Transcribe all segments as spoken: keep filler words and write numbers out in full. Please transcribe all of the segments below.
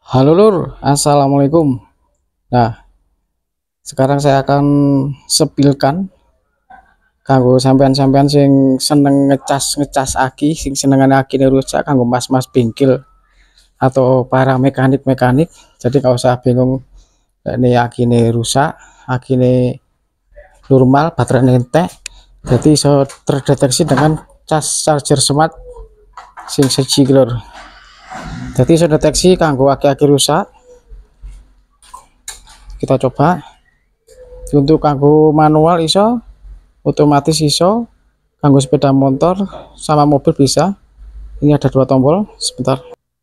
Halo Lur, Assalamualaikum. Nah, sekarang saya akan sepilkan kanggo sampean-sampean sing seneng ngecas-ngecas aki, sing senengan akine rusak kanggo mas-mas bengkel atau para mekanik-mekanik. Jadi nggak usah bingung ini akine rusak, akine normal, baterai entek. Jadi iso terdeteksi dengan cas charger smart sing seji Lur. Jadi iso deteksi kanggo aki-aki rusak. Kita coba. Untuk kanggo manual iso, otomatis iso, kanggo sepeda motor sama mobil bisa. Ini ada dua tombol, sebentar.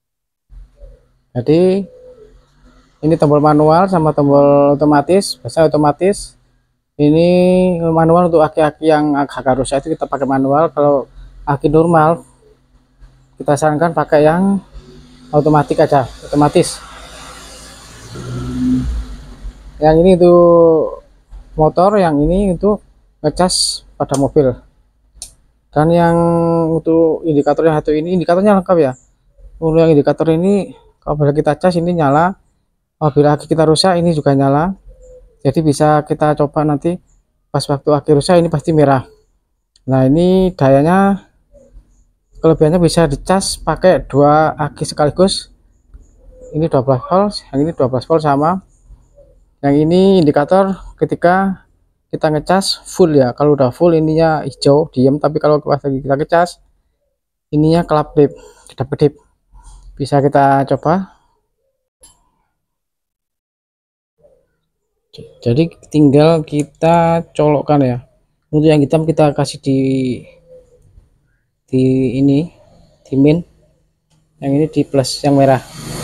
Jadi ini tombol manual sama tombol otomatis. Biasanya otomatis. Ini manual untuk aki-aki yang agak rusak itu kita pakai manual. Kalau aki normal kita sarankan pakai yang otomatis aja, otomatis. Yang ini untuk motor, yang ini untuk ngecas pada mobil. Dan yang untuk indikator yang satu ini, indikatornya lengkap ya. Untuk yang indikator ini apabila kita cas ini nyala, apabila aki kita rusak ini juga nyala. Jadi bisa kita coba nanti pas waktu aki rusak ini pasti merah. Nah ini dayanya, kelebihannya bisa dicas pakai dua aki sekaligus. Ini dua belas volt, yang ini dua belas volt sama. Yang ini indikator ketika kita ngecas full ya. Kalau udah full ininya hijau diam, tapi kalau pas lagi kita ngecas ininya kelap-kelip, kedap-kedip. Bisa kita coba. Jadi tinggal kita colokkan ya. Untuk yang hitam kita kasih di di ini di min, yang ini di plus, yang merah.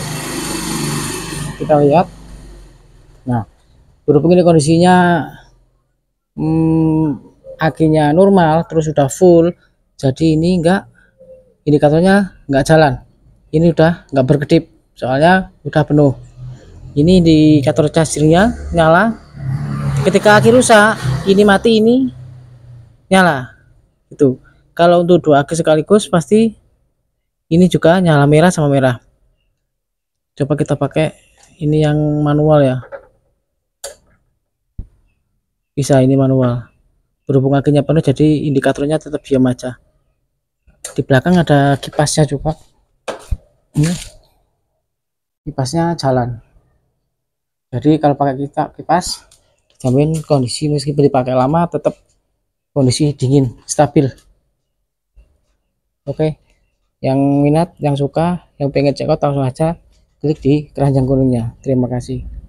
Kita lihat. Nah, berhubung ini kondisinya hmm, akinya normal terus sudah full, jadi ini enggak, indikatornya enggak jalan. Ini udah enggak berkedip soalnya udah penuh. Ini indikator chargernya nyala. Ketika aki rusak ini mati, ini nyala. Itu kalau untuk dua aki sekaligus pasti ini juga nyala merah sama merah. Coba kita pakai ini yang manual ya. Bisa ini manual. Berhubung akinya penuh jadi indikatornya tetap diam aja. Di belakang ada kipasnya juga. Ini kipasnya jalan. Jadi kalau pakai kita kipas, jamin kondisi meskipun dipakai lama tetap kondisi dingin, stabil. Oke, yang minat, yang suka, yang pengen cek out langsung aja klik di keranjang kuningnya. Terima kasih.